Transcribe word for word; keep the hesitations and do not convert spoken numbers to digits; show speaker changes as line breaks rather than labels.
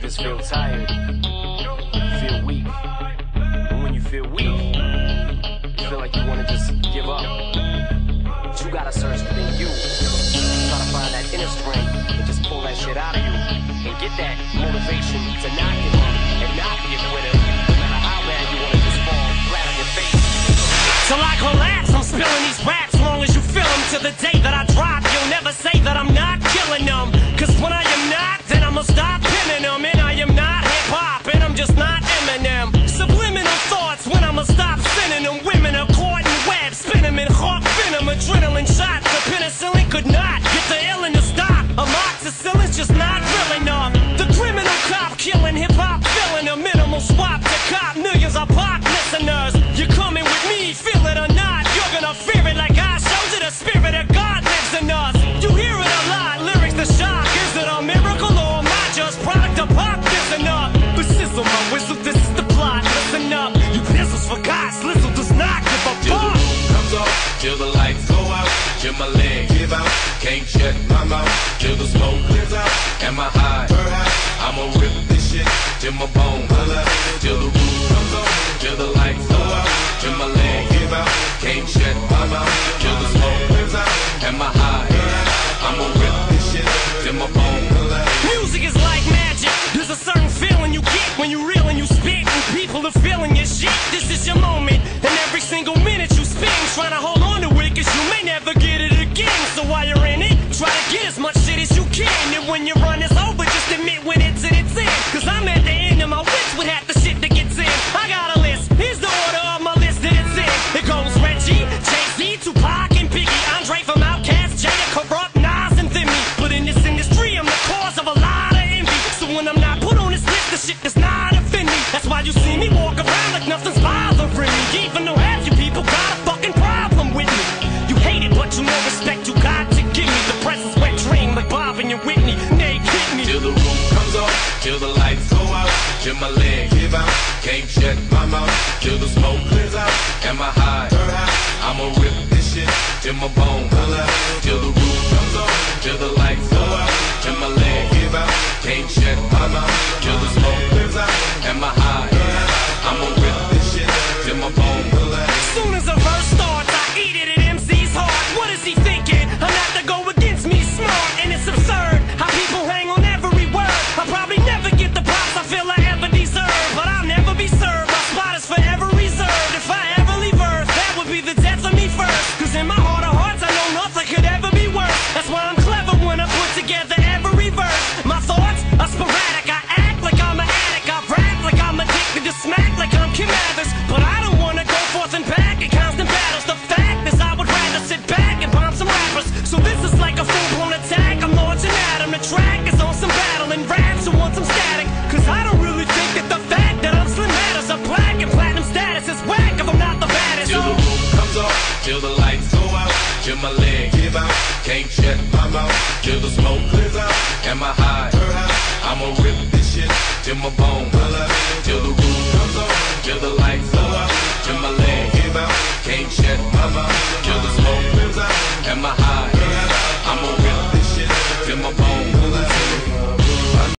just feel tired, feel weak. And when you feel weak, you feel like you want to just give up. But you gotta search within you. Try to find that inner strength and just pull that shit out of you. And get that motivation to not give up and not be a quitter. No matter how bad you want to just fall flat on your face.
Till I collapse, I'm spilling these raps long as you feel them. To the day that I drop, you'll never say that I'm not killing them. Cause when I am not, then I'ma stop pinning them. And I am not hip-hop, and I'm just not Eminem. Subliminal thoughts when I'ma stop sending them. Women are caught in webs, spin them in hawk venom. Adrenaline shots, the penicillin could not get the illin' to stop. Amoxicillin's just not real enough. The criminal cop killing hip-hop, filling a minimal swap to cop millions of pop listeners. You're coming with me, feel it or not, you're gonna fear it like I showed you. The spirit of God lives in us. You hear it a lot, lyrics to shock. Is it a miracle or am I just product of pop? Listen up, but sizzle my whistle, this is the plot. Listen up, you pistols for God, Slizzle does not give a fuck.
Till the roof comes off, till the lights go out, till my legs give out, can't shut my mouth, till the smoke clears out, and my high, I'ma rip this shit till my bone, till the roof comes off, till the lights go out, till my legs give out, can't shut my mouth, till the smoke clears out, and my high, I'ma rip this shit till my bone.
Music is like magic. There's a certain feeling you get when you reel and you spit, and people are feeling your shit. This is your moment, and every single minute you spend trying to hold on to it, cause you may never get it again. So while you're in it, try to get as much shit as you can. And when your run is over, just admit when it's in its end. Cause I'm at the end of my wits with half the shit that gets in. I got a list, here's the order of my list that it's in. It goes Reggie, Jay-Z, Tupac, and Biggie, Andre from Outkast, Jada, Corrupt, Nas, and Thimmy. But in this industry, I'm the cause of a lot of envy. So when I'm not put on this list, the shit does not offend me. That's why you see me walk around like nothing's bothering me. Even though half you people got a fucking problem with me. You hate it, but you know respect you got to give me. The presence wet dream like Bob and your Whitney. Nay, hit me.
Till the roof comes off, till the lights go out, till my legs give out, can't shut my mouth, till the smoke clears out, and my high, I'ma rip this shit till my bone, till the roof comes off, till the lights go out, till my legs give out, can't shut my mouth, till the smoke clears out, and my high, I'ma rip this shit till my bone.
Soon as a verse starts, I eat it at M C's heart. What is he thinking? I'm not to go against me, smart, and it's absurd how people hang on every word. I'll probably never get the props I feel I ever deserve, but I'll never be served. My spot is forever reserved. If I ever leave Earth, that would be the death of me first. Cause in my heart of hearts, I know nothing could ever be worse. That's why I'm clever when I put together every verse. My thoughts are sporadic. I act like I'm an addict. I rap like I'm addicted to smack like I'm Kim Mathers. But I don't wanna go forth and back in constant battles. The fact is I would rather sit back and bomb some rappers. So this is like a full-blown attack. I'm launching at 'em. The track is on some battle and raps who want some static. Cause I don't really think that the fact that I'm slim matters. A black and platinum status is whack if I'm not the baddest.
Till the roof comes off, till the lights go out, till my legs give out, can't shut my mouth, till the smoke clears out, and my high, I'ma rip this shit till my bone, till the